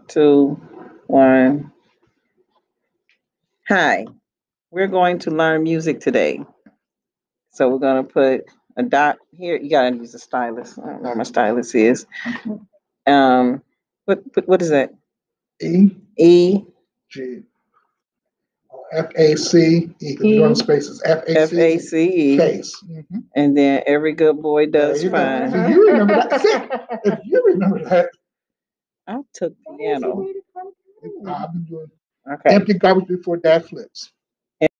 2, 1. Hi, we're going to learn music today. So we're going to put a dot here. You got to use a stylus. I don't know where my stylus is. Um, what is that? E E G FACE. If you're doing spaces, FACE. Case. And then every good boy does There you go. fine. See, you remember that. See, if you remember that, I took piano. I've been doing Okay. empty garbage before dad flips.